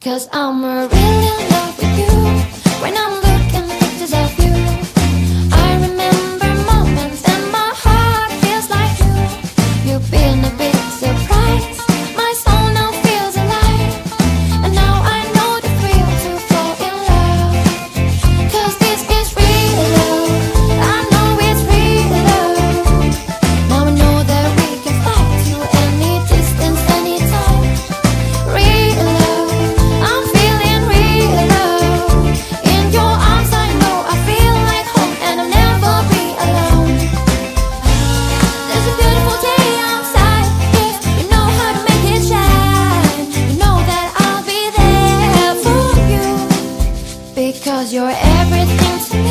'Cause I'm really in love with you. When I'm looking at pictures of you, I remember moments and my heart feels like you. You've been a big surprise. My soul now feels alive. And now I know the thrill to fall in love. 'Cause this is real love. I know it's real love. Now I know that we can fly to any distance, anytime. Real love. I'm feeling real love. In your arms I know I feel like home, and I'll never be alone. There's a beautiful day outside. If you know how to make it shine, you know that I'll be there for you. Because you're everything to me.